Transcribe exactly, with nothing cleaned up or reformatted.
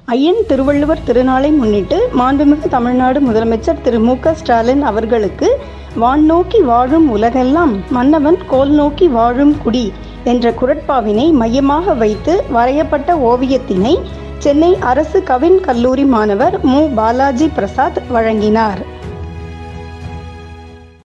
ஐயன் திருவள்ளுவர் திருநாளை முன்னிட்டு மாண்புமிகு தமிழ்நாடு முதலமைச்சர் திரு மு க ஸ்டாலின் அவர்களுக்கு வான் நோக்கி வாழும் உலகெல்லாம் மன்னவன் கோல் நோக்கி வாழும் குடி என்ற குறட்பாவினை மையமாக வைத்து வரையப்பட்ட ஓவியத்தினை சென்னை அரசு கவின் கல்லூரி மாணவர் மு பாலாஜி பிரசாத் வழங்கினார்.